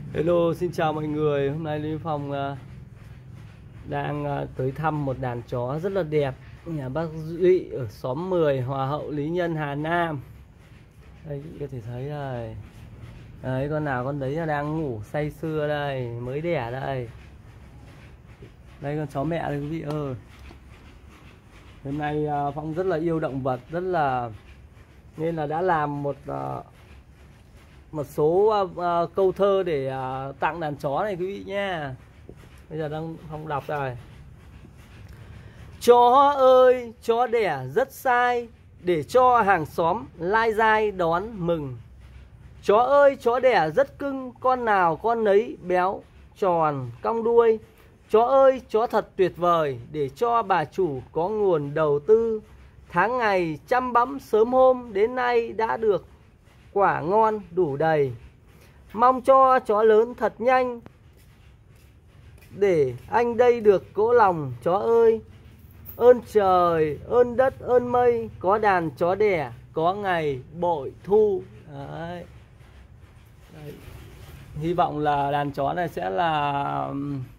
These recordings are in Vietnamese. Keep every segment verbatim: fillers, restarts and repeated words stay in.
Hello, xin chào mọi người. Hôm nay Linh Phong uh, đang uh, tới thăm một đàn chó rất là đẹp nhà bác Duy ở xóm mười, Hòa Hậu, Lý Nhân, Hà Nam. Đây các có thể thấy đây. Đấy, con nào con đấy là đang ngủ say sưa đây, mới đẻ đây. Đây con chó mẹ đây quý vị ơi. Hôm nay uh, Phong rất là yêu động vật, rất là nên là đã làm một uh, một số uh, uh, câu thơ để uh, tặng đàn chó này quý vị nha. Bây giờ đang Phong đọc rồi. Chó ơi, chó đẻ rất sai, để cho hàng xóm lai dai đón mừng. Chó ơi, chó đẻ rất cưng, con nào con nấy béo, tròn, cong đuôi. Chó ơi, chó thật tuyệt vời, để cho bà chủ có nguồn đầu tư. Tháng ngày chăm bẵm sớm hôm, đến nay đã được quả ngon đủ đầy. Mong cho chó lớn thật nhanh, để anh đây được cỗ lòng chó ơi. Ơn trời, ơn đất, ơn mây, có đàn chó đẻ, có ngày bội thu. Đấy. Đấy. Hy vọng là đàn chó này sẽ là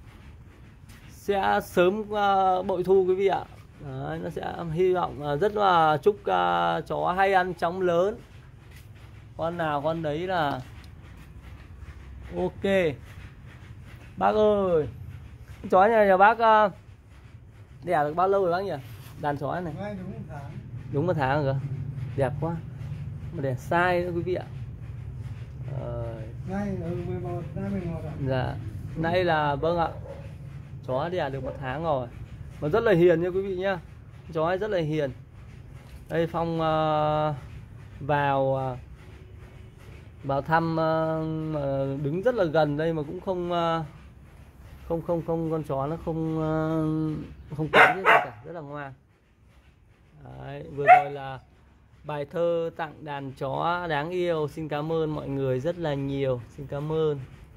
sẽ sớm uh, bội thu quý vị ạ. Đấy, nó sẽ hy vọng uh, rất là chúc uh, chó hay ăn chóng lớn. Con nào con đấy là ok. Bác ơi, chó này nhà bác uh, đẻ được bao lâu rồi bác nhỉ? Đàn chó này Ngay đúng một tháng. đúng một tháng rồi. Đẹp quá. Mà đẻ sai nữa quý vị ạ. Ờ... Ngay ở mười một, nay mười một ạ. Dạ. Nay là vâng ạ. Chó đẻ được một tháng rồi. Mà rất là hiền nha quý vị nhá. Chó ấy rất là hiền. Đây Phong uh, vào uh, vào thăm uh, đứng rất là gần đây mà cũng không uh, không không không con chó nó không uh, không cắn gì cả, rất là ngoan. Đấy, vừa rồi là bài thơ tặng đàn chó đáng yêu. Xin cảm ơn mọi người rất là nhiều. Xin cảm ơn.